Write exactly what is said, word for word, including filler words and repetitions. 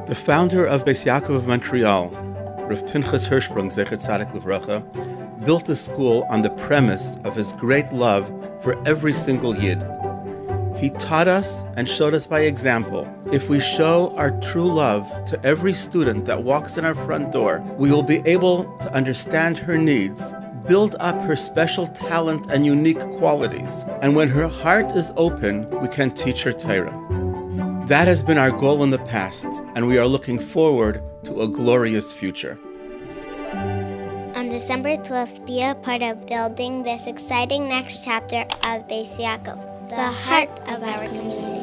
The founder of Bais Yaakov Montreal, Rav Pinchas Hirschsprung, Zecher Tzadik Livracha, built the school on the premise of his great love for every single Yid. He taught us and showed us by example, if we show our true love to every student that walks in our front door, we will be able to understand her needs, build up her special talent and unique qualities, and when her heart is open, we can teach her Torah. That has been our goal in the past, and we are looking forward to a glorious future. On December twelfth, be a part of building this exciting next chapter of Bais Yaakov, the heart of our community.